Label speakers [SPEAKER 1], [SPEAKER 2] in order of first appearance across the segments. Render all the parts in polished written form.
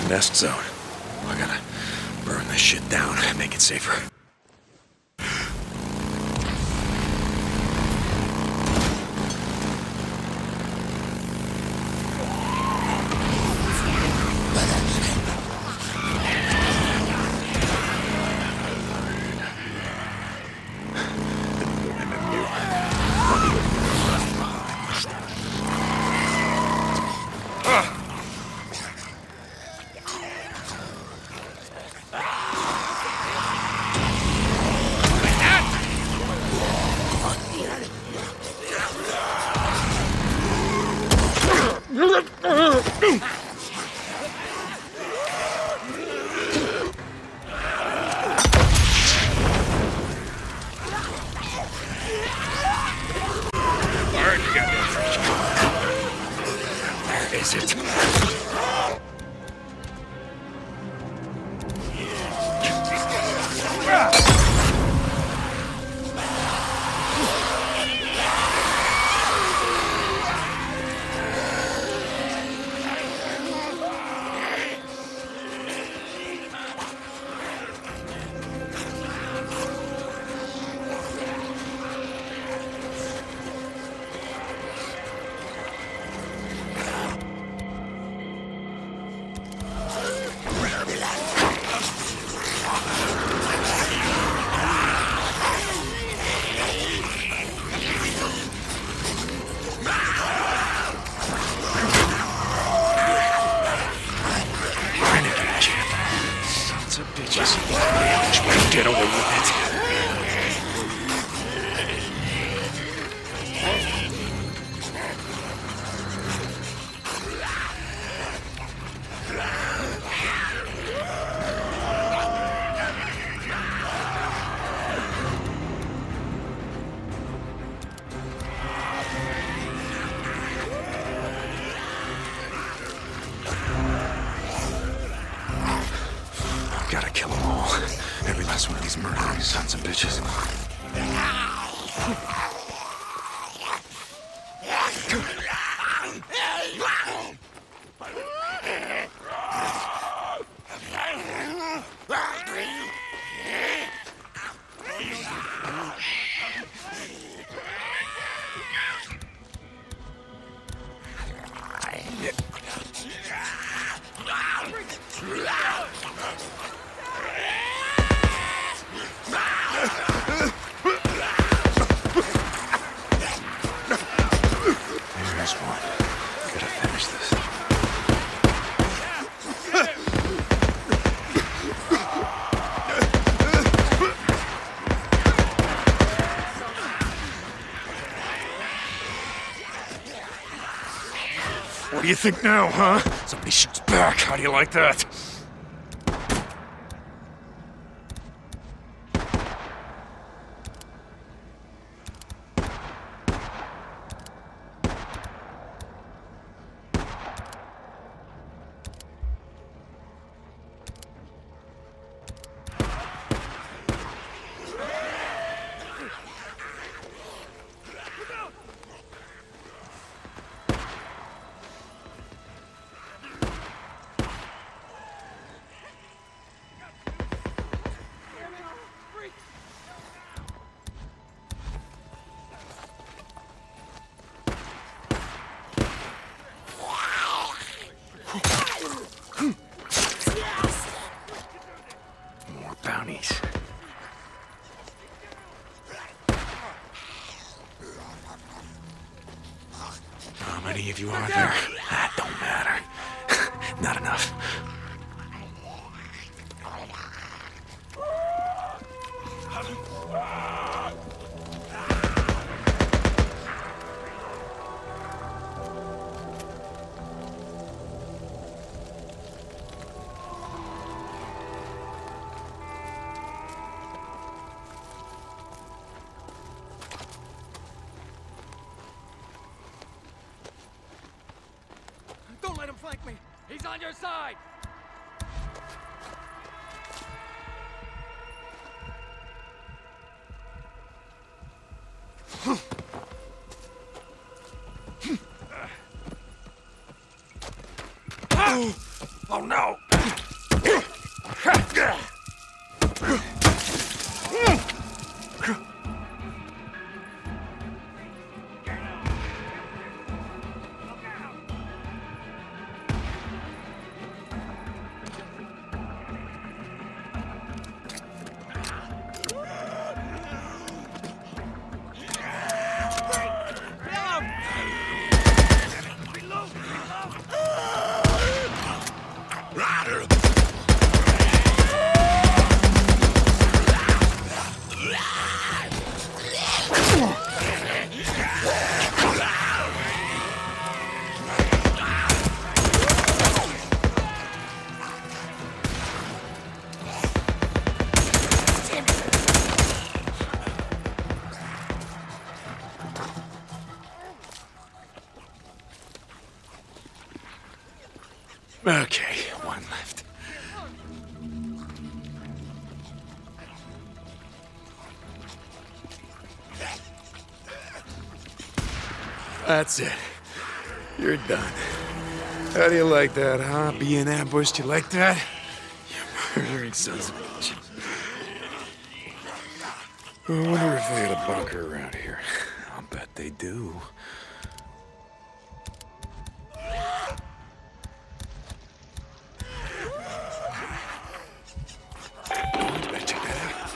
[SPEAKER 1] nest zone. I gotta burn this shit down, make it safer. Get away with it. Gotta kill them all. Every last one of these murdering sons of bitches. What do you think now, huh? Somebody shoots back. How do you like that? More bounties. How many of you are there? That don't matter. Not enough.
[SPEAKER 2] Don't let him flank me! He's on your side!
[SPEAKER 1] Oh no! Okay, one left. That's it. You're done. How do you like that, huh? Being ambushed, you like that? You murdering sons of bitches. I wonder if they had a bunker around here. I'll bet they do. Check that out.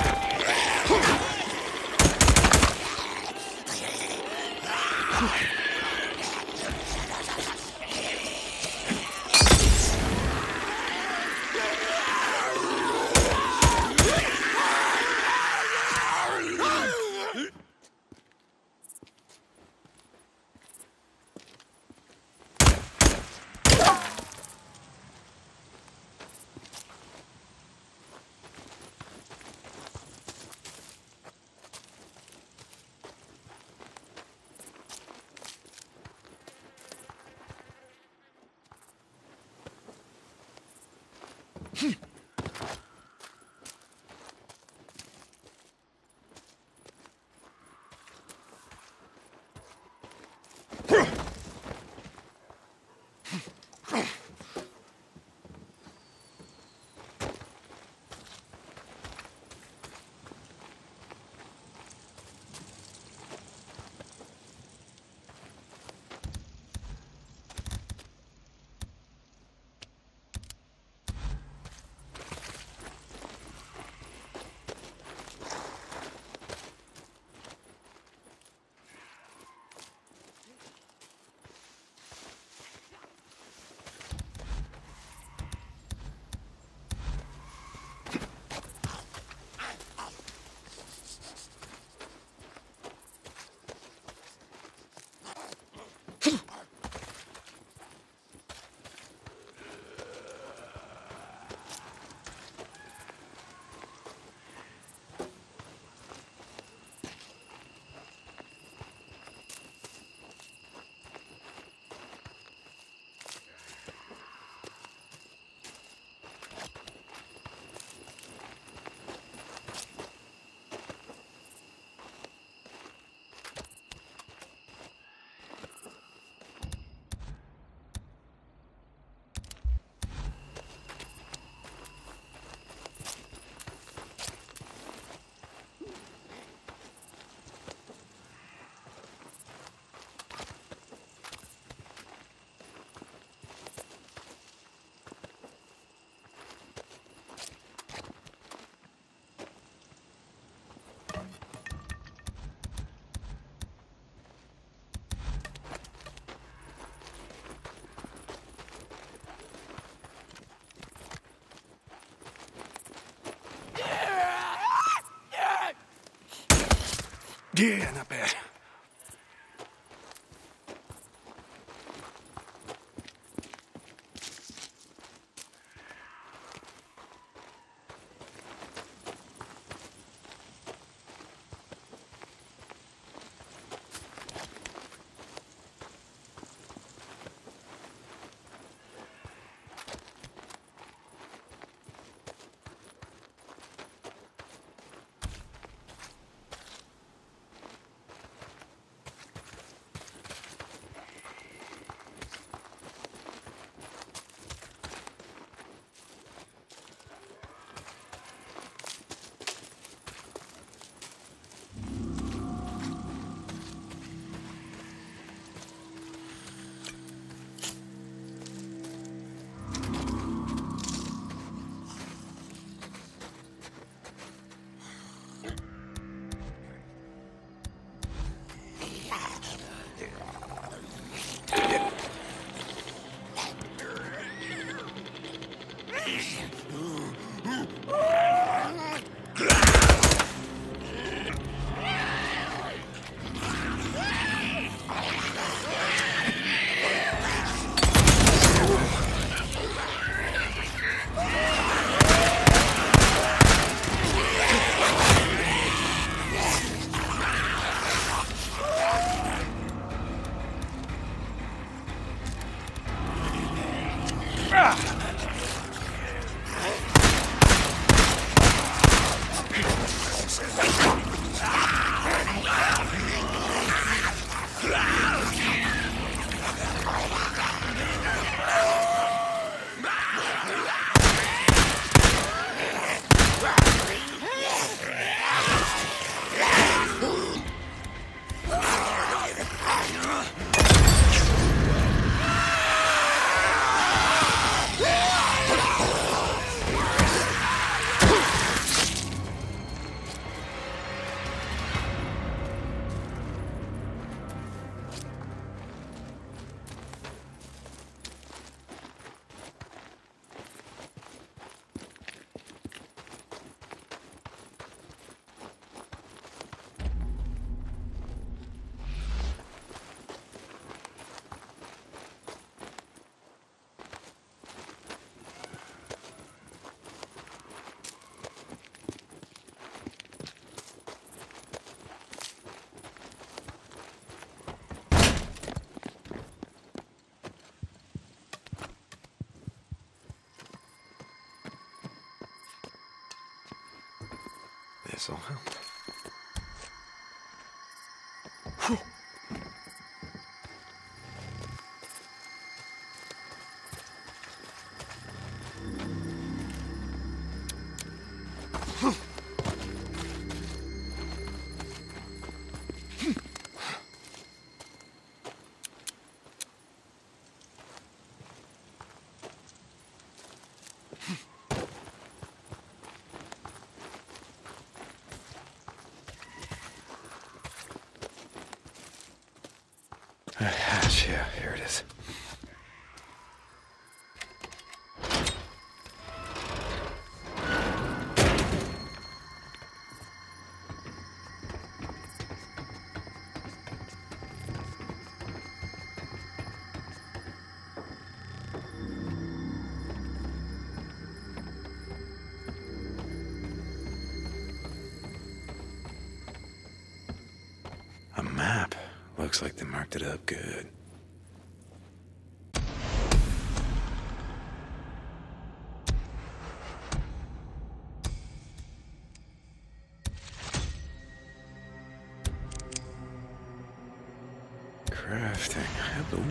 [SPEAKER 1] Yeah, not bad. This'll help. A hatch, yeah, here it is. A map. Looks like they marked it up good. Crafting. Hello.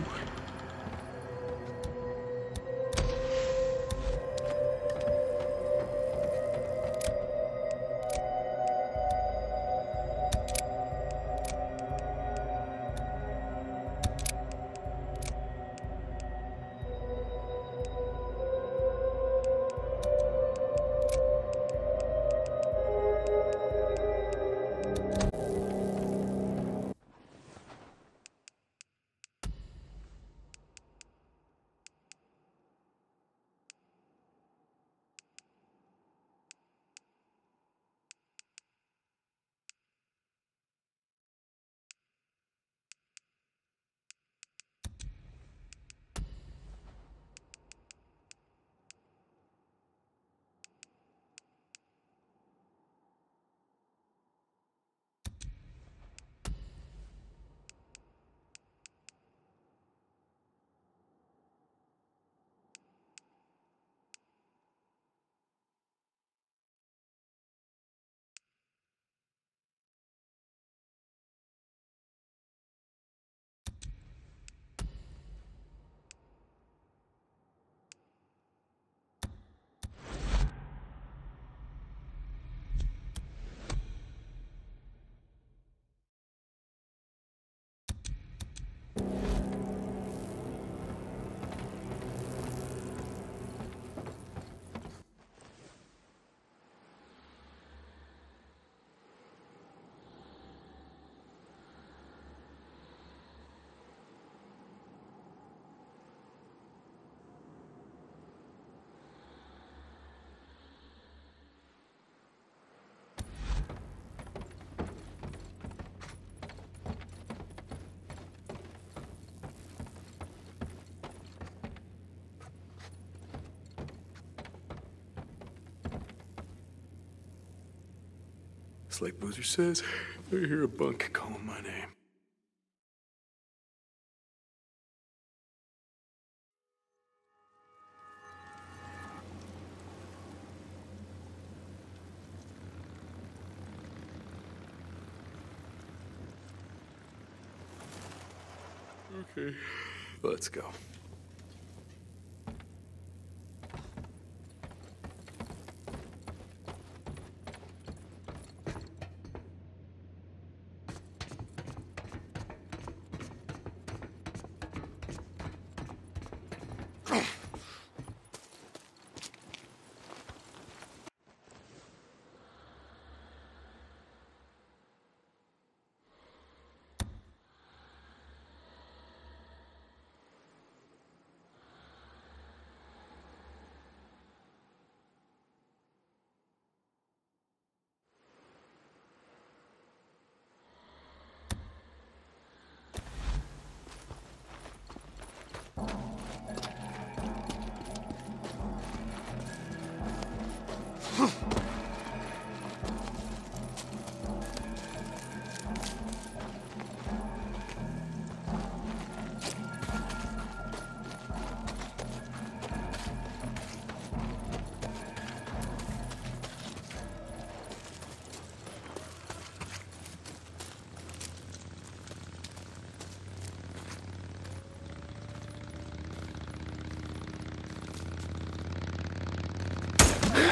[SPEAKER 1] It's like Boozer says, I hear a bunk calling my name. Okay, let's go.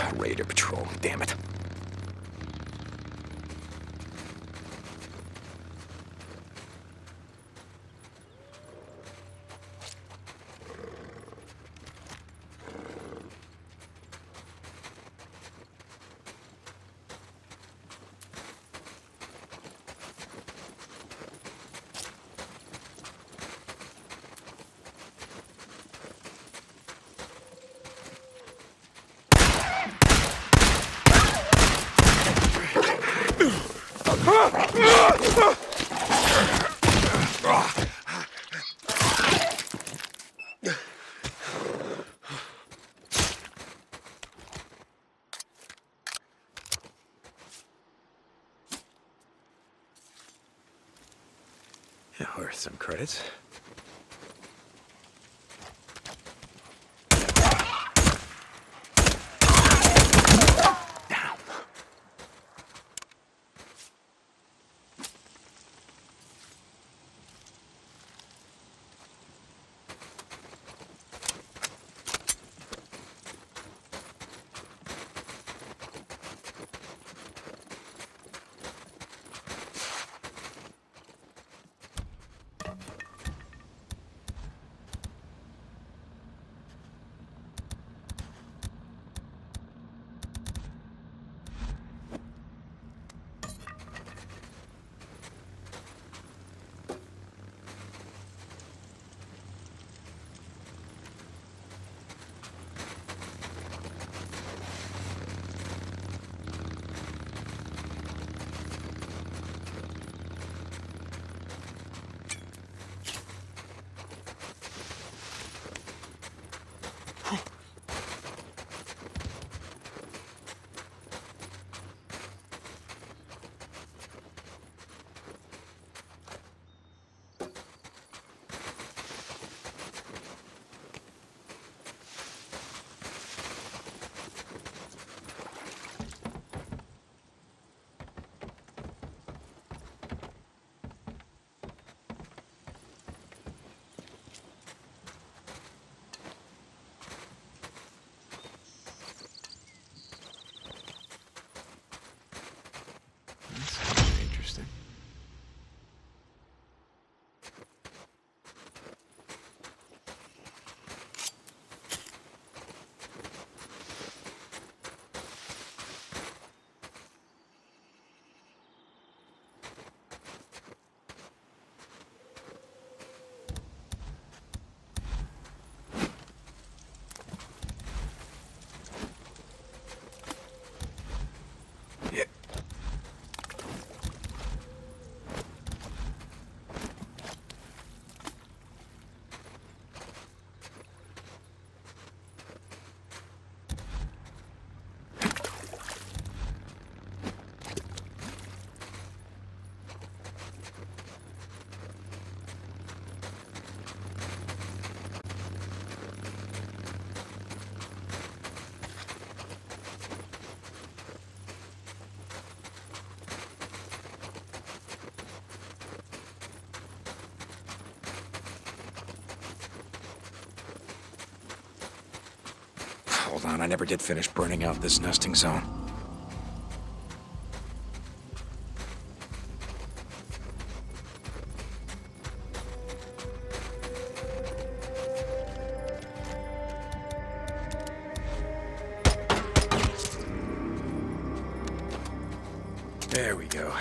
[SPEAKER 3] Raider patrol, damn it.
[SPEAKER 1] Yeah, worth some credits.
[SPEAKER 3] Down.
[SPEAKER 1] That's interesting.
[SPEAKER 3] Yeah. Hold on, I never did finish burning out this nesting zone.
[SPEAKER 1] There we go.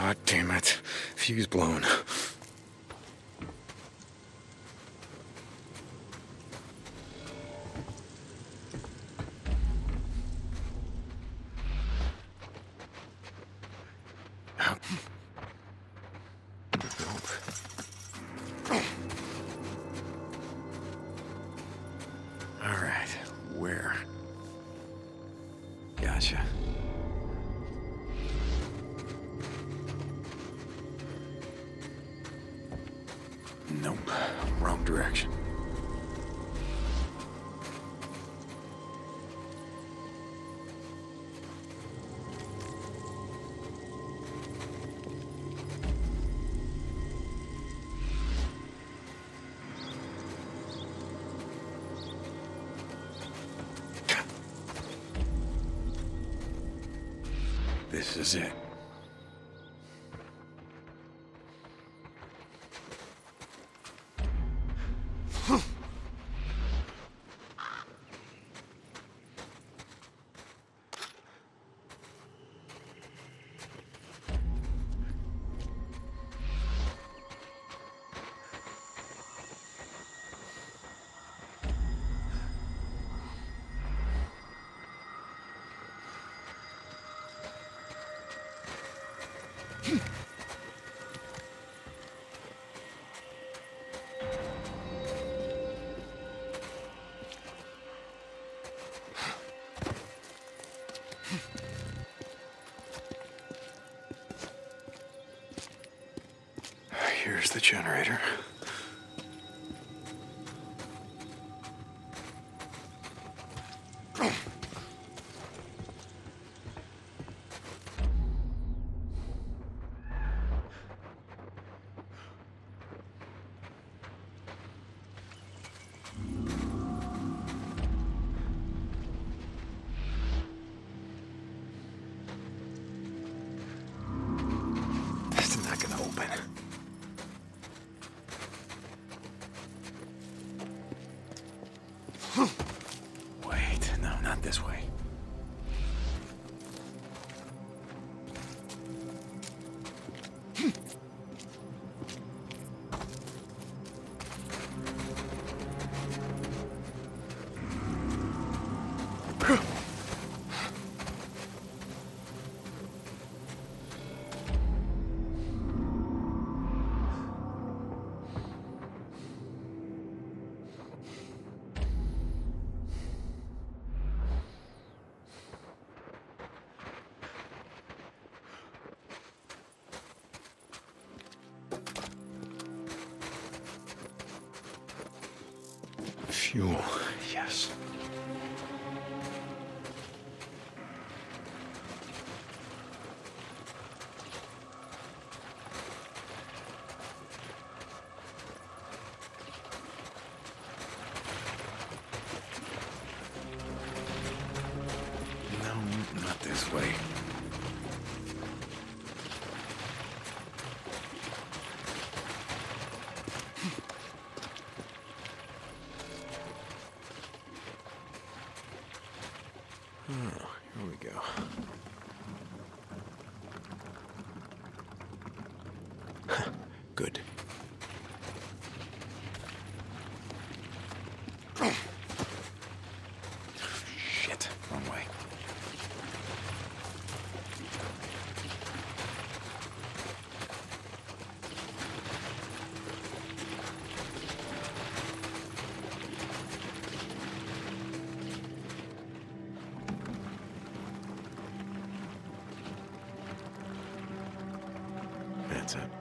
[SPEAKER 3] God damn it. Fuse blown.
[SPEAKER 1] All right, where? Gotcha. Nope, wrong direction. This is it. Here's the generator. It's not gonna open. Wait, no, not this way. Fuel, yes. No, not this way. Oh, here we go. Good. Shit, wrong way. That's it.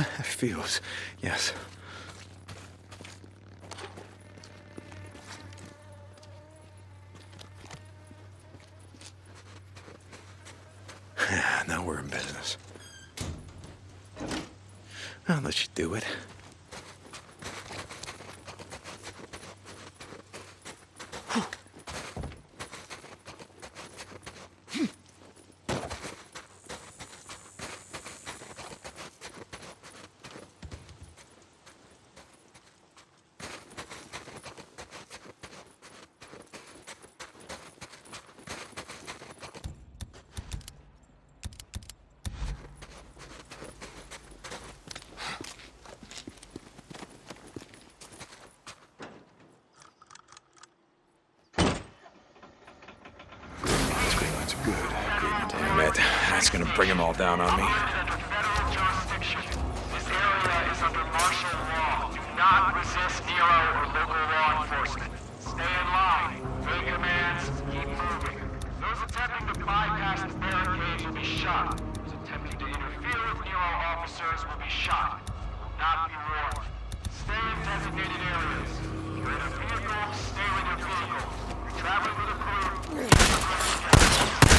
[SPEAKER 1] Feels, yes. Now we're in business. I'll let you do it.
[SPEAKER 3] Damn it. That's gonna bring them all down on me.
[SPEAKER 4] Federal jurisdiction. This area is under martial law. Do not resist Nero or local law enforcement. Stay in line. Obey commands. Keep moving. Those attempting to bypass the barricades will be shot. Those attempting to interfere with Nero officers will be shot. Will not be warned. Stay in designated areas. If you're in a vehicle, stay with your vehicle. If you're traveling with a crew, keep your crew together.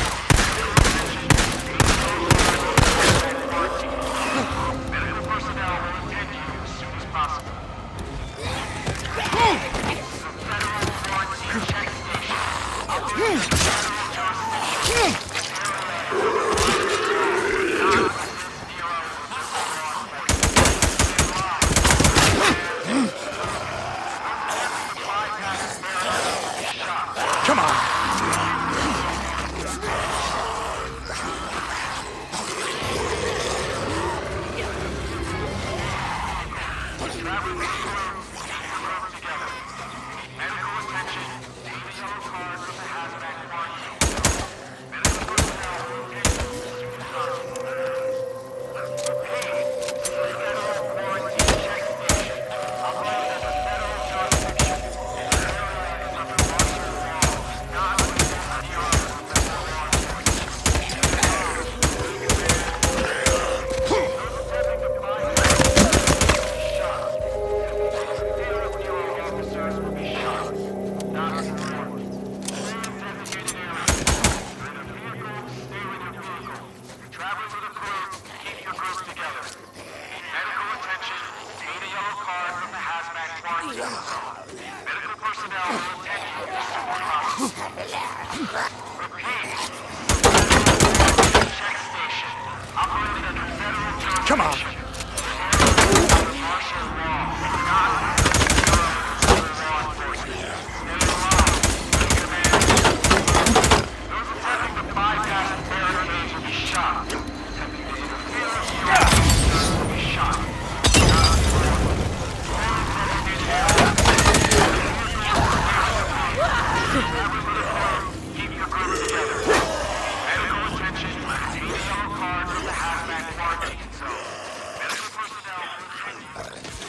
[SPEAKER 4] Medical personnel will attend to you as soon as possible. Federal quarantine check station. Operating federal jurisdiction.
[SPEAKER 3] Come on! Medical personnel will attend to you as soon as possible. Repeat. Check station. Operated under federal jurisdiction. Come on!
[SPEAKER 4] Martial law. Not law enforcement. Stay in line. Take command. Those attempting to bypass the barricades will be shot. Attempting to interfere with your officers will be shot. Keep your group together. Medical attention. Take the yellow card from the hazmat quarantine zone. Medical personnel will attend you.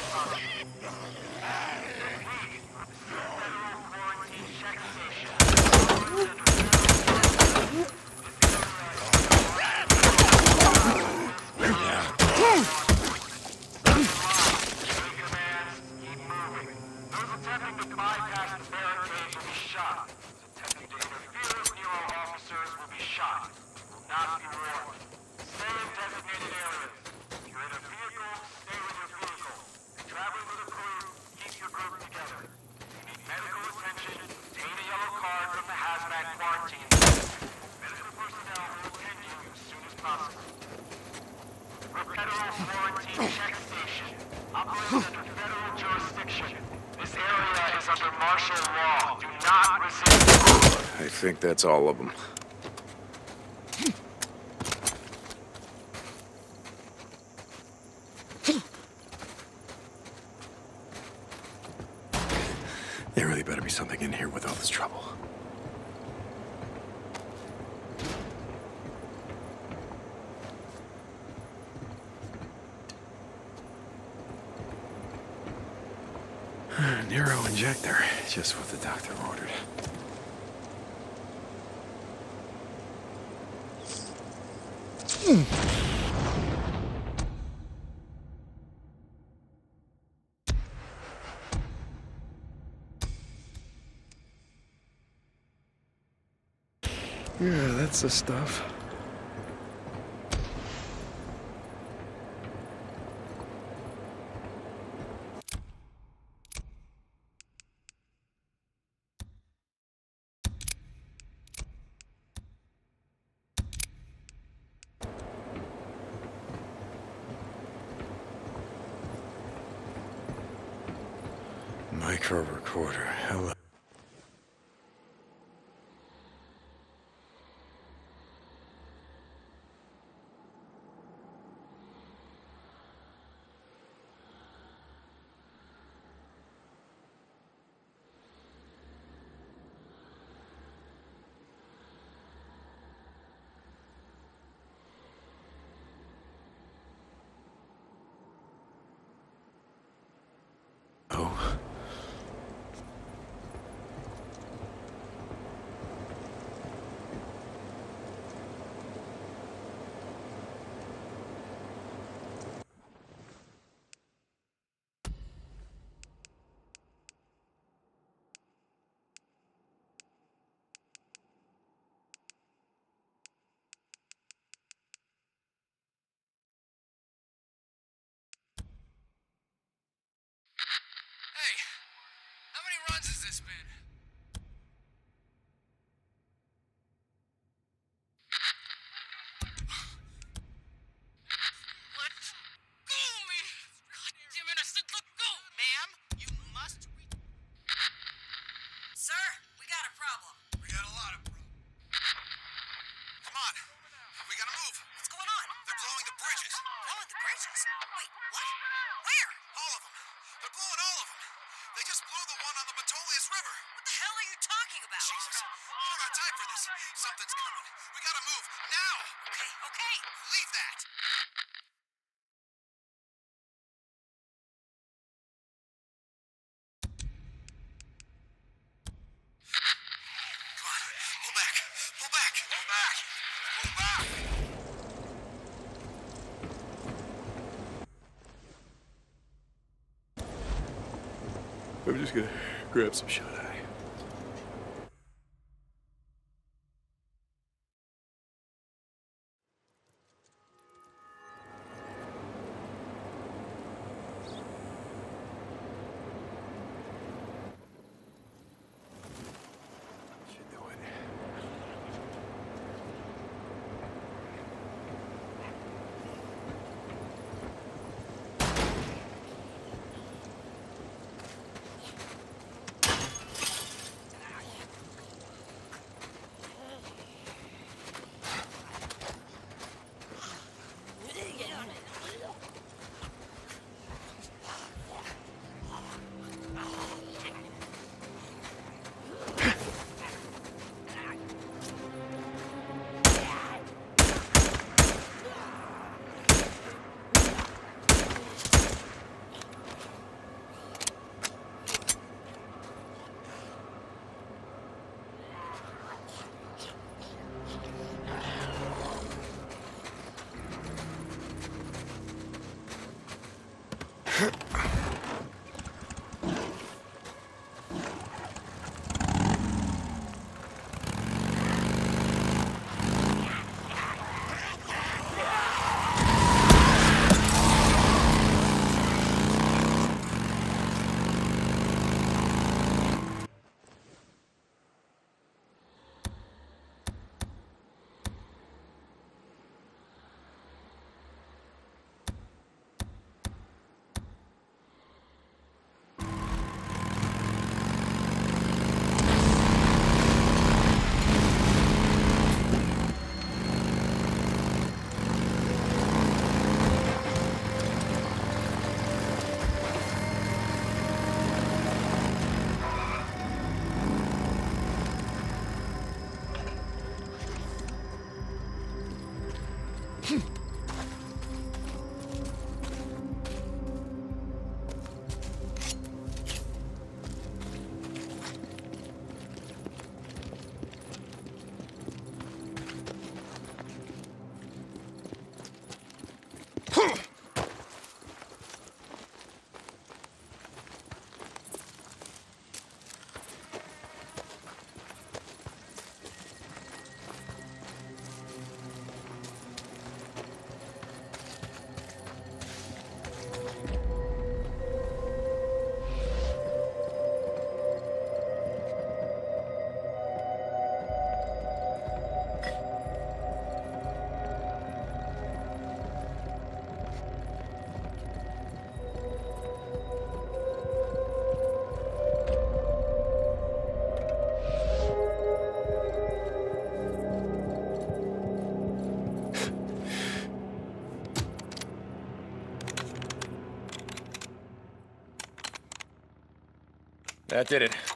[SPEAKER 4] Federal quarantine check station. Those attempting to bypass the barricades will be shot. Those attempting to interfere with Nero officers will be shot. Will not be warned. Stay in designated areas. If you're in a vehicle, stay with your vehicle. If you're traveling with a crew, keep your group together. If you need medical attention, obtain a yellow card from the hazmat quarantine. Medical personnel will attend you as soon as possible. Federal quarantine check station. Operated under federal jurisdiction. This area is under martial law. Do not resist.
[SPEAKER 3] I think that's all of them.
[SPEAKER 1] There really better be something in here with all this trouble. Nero injector, just what the doctor ordered. Yeah, that's the stuff. Micro recorder. Hello. Oh.
[SPEAKER 2] Hey, how many runs has this been? Let go of me! God damn it, I said let go!
[SPEAKER 5] Ma'am, you must Sir, we got a problem.
[SPEAKER 2] We got a lot of problems.
[SPEAKER 5] Come on. We gotta move. What's going on?
[SPEAKER 2] They're blowing the bridges.
[SPEAKER 5] Blowing the bridges? Wait, what? Where?
[SPEAKER 2] All of them. They're blowing all of them. They just blew the one on the Metolius River.
[SPEAKER 5] What the hell are you talking about?
[SPEAKER 2] Jesus, we don't got time for this. Something's coming. We gotta move, now!
[SPEAKER 5] Okay.
[SPEAKER 2] Leave that! Come on, pull back! Pull back! Pull back! Pull back!
[SPEAKER 1] I'm just gonna grab some shut-eye. Should do it. That did it.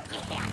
[SPEAKER 2] Yeah.